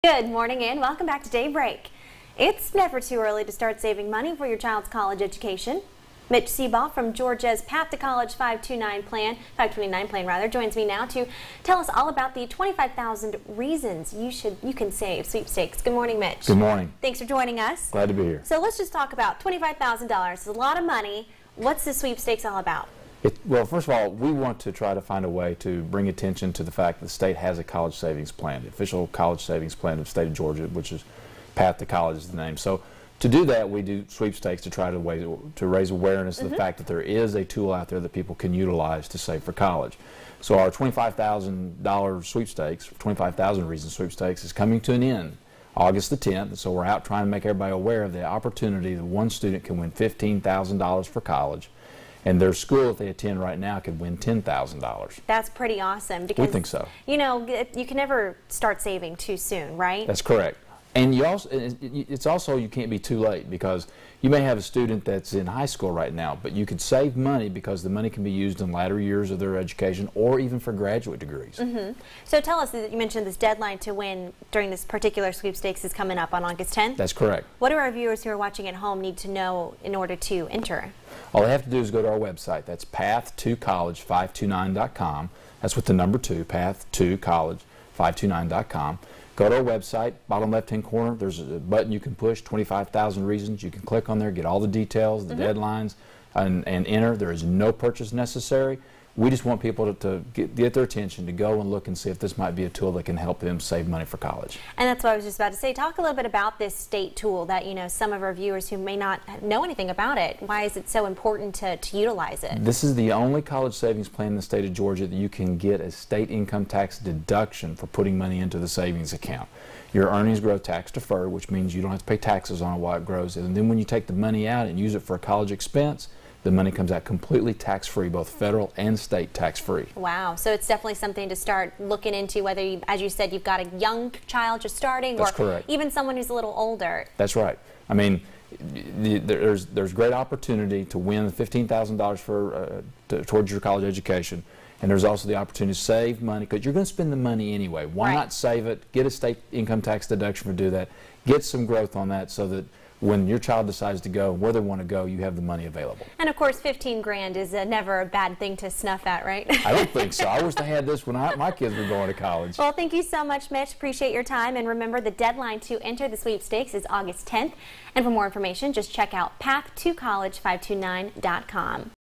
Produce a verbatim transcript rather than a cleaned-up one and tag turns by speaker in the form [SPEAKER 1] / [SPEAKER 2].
[SPEAKER 1] Good morning and welcome back to Daybreak. It's never too early to start saving money for your child's college education. Mitch Seabaugh from Georgia's Path to College five two nine plan, five twenty-nine plan rather, joins me now to tell us all about the twenty-five thousand reasons you should you can save sweepstakes. Good morning, Mitch.
[SPEAKER 2] Good morning.
[SPEAKER 1] Thanks for joining us.
[SPEAKER 2] Glad to be here.
[SPEAKER 1] So let's just talk about twenty-five thousand dollars. It's a lot of money. What's the sweepstakes all about?
[SPEAKER 2] It, well, first of all, we want to try to find a way to bring attention to the fact that the state has a college savings plan, the official college savings plan of the state of Georgia, which is Path to College is the name. So to do that, we do sweepstakes to try to, way, to raise awareness of
[SPEAKER 1] mm-hmm.
[SPEAKER 2] the fact that there is a tool out there that people can utilize to save for college. So our twenty-five thousand dollar sweepstakes, twenty-five thousand reasons sweepstakes, is coming to an end August the tenth. So we're out trying to make everybody aware of the opportunity that one student can win fifteen thousand dollars for college. And their school, if they attend right now, could win ten thousand dollars.
[SPEAKER 1] That's pretty awesome. Because,
[SPEAKER 2] we think so.
[SPEAKER 1] You know, you can never start saving too soon, right?
[SPEAKER 2] That's correct. And you also, it's also, you can't be too late, because you may have a student that's in high school right now, but you could save money because the money can be used in latter years of their education or even for graduate degrees.
[SPEAKER 1] Mm-hmm. So tell us, you mentioned this deadline to win during this particular sweepstakes is coming up on August tenth.
[SPEAKER 2] That's correct.
[SPEAKER 1] What do our viewers who are watching at home need to know in order to enter?
[SPEAKER 2] All they have to do is go to our website. That's path to college five two nine dot com. That's with the number two, path to college five two nine dot com. Go to our website, bottom left-hand corner, there's a button you can push, twenty-five thousand reasons. You can click on there, get all the details, the mm-hmm. deadlines, and, and enter. There is no purchase necessary. We just want people to, to get, get their attention, to go and look and see if this might be a tool that can help them save money for college.
[SPEAKER 1] And that's what I was just about to say. Talk a little bit about this state tool that, you know, some of our viewers who may not know anything about it, why is it so important to, to utilize it?
[SPEAKER 2] This is the only college savings plan in the state of Georgia that you can get a state income tax deduction for putting money into the savings account. Your earnings grow tax deferred, which means you don't have to pay taxes on it while it grows. And then when you take the money out and use it for a college expense, the money comes out completely tax-free, both federal and state tax-free.
[SPEAKER 1] Wow. So it's definitely something to start looking into, whether, you, as you said, you've got a young child just starting,
[SPEAKER 2] That's
[SPEAKER 1] or
[SPEAKER 2] correct.
[SPEAKER 1] even someone who's a little older.
[SPEAKER 2] That's right. I mean, there's, there's great opportunity to win fifteen thousand dollars for, uh, to, towards your college education. And there's also the opportunity to save money, because you're going to spend the money anyway. Why
[SPEAKER 1] right.
[SPEAKER 2] not save it, get a state income tax deduction for do that, get some growth on that, so that when your child decides to go where they want to go, you have the money available.
[SPEAKER 1] And of course, fifteen grand is uh, never a bad thing to snuff at, right?
[SPEAKER 2] I don't think so. I wish they had this when I, my kids were going to college.
[SPEAKER 1] Well, thank you so much, Mitch. Appreciate your time. And remember, the deadline to enter the sweepstakes is August tenth. And for more information, just check out path to college five two nine dot com.